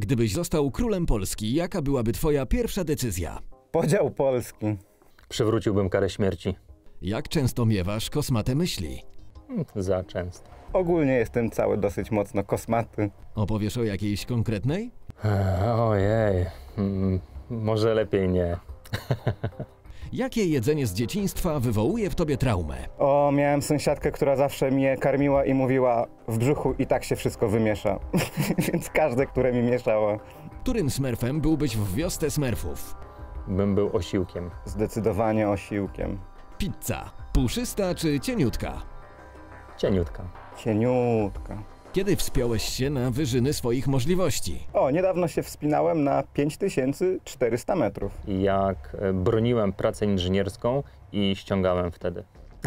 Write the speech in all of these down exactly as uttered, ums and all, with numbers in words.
Gdybyś został królem Polski, jaka byłaby twoja pierwsza decyzja? Podział Polski. Przywróciłbym karę śmierci. Jak często miewasz kosmate myśli? Hmm, Za często. Ogólnie jestem cały dosyć mocno kosmaty. Opowiesz o jakiejś konkretnej? Ojej, hmm, może lepiej nie. Jakie jedzenie z dzieciństwa wywołuje w tobie traumę? O, miałem sąsiadkę, która zawsze mnie karmiła i mówiła: w brzuchu i tak się wszystko wymiesza. Więc każde, które mi mieszało. Którym smurfem byłbyś w wiosce smurfów? Bym był osiłkiem. Zdecydowanie osiłkiem. Pizza. Puszysta czy cieniutka? Cieniutka. Cieniutka. Kiedy wspiąłeś się na wyżyny swoich możliwości? O, niedawno się wspinałem na pięć tysięcy czterysta metrów. Jak e, broniłem pracę inżynierską i ściągałem wtedy.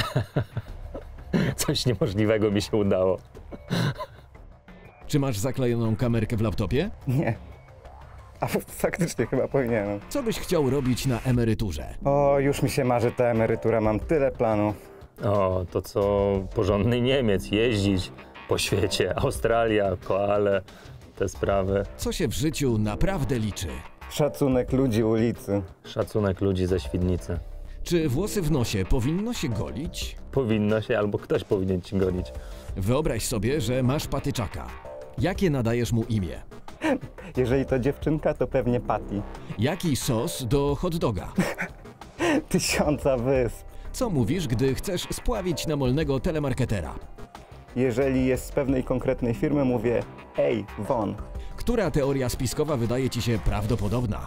Coś niemożliwego mi się udało. Czy masz zaklejoną kamerkę w laptopie? Nie. A faktycznie chyba powinienem. Co byś chciał robić na emeryturze? O, już mi się marzy ta emerytura, mam tyle planów. O, to co porządny Niemiec, jeździć po świecie, Australia, koale, te sprawy. Co się w życiu naprawdę liczy? Szacunek ludzi ulicy. Szacunek ludzi ze Świdnicy. Czy włosy w nosie powinno się golić? Powinno się, albo ktoś powinien ci gonić. Wyobraź sobie, że masz patyczaka. Jakie nadajesz mu imię? Jeżeli to dziewczynka, to pewnie Patty. Jaki sos do hot doga? Tysiąca wysp. Co mówisz, gdy chcesz spławić namolnego telemarketera? Jeżeli jest z pewnej konkretnej firmy, mówię: ej, won. Która teoria spiskowa wydaje ci się prawdopodobna?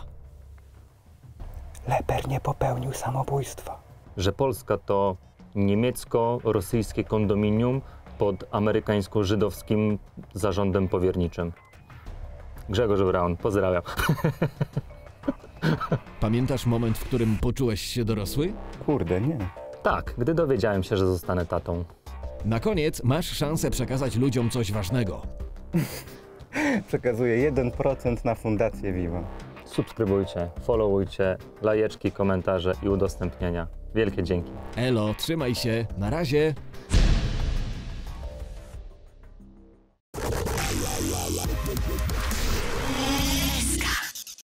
Leper nie popełnił samobójstwa. Że Polska to niemiecko-rosyjskie kondominium pod amerykańsko-żydowskim zarządem powierniczym. Grzegorz Braun, pozdrawiam. Pamiętasz moment, w którym poczułeś się dorosły? Kurde, nie. Tak, gdy dowiedziałem się, że zostanę tatą. Na koniec masz szansę przekazać ludziom coś ważnego. Przekazuję jeden procent na Fundację Viva. Subskrybujcie, followujcie, lajeczki, komentarze i udostępnienia. Wielkie dzięki. Elo, trzymaj się, na razie. La la la la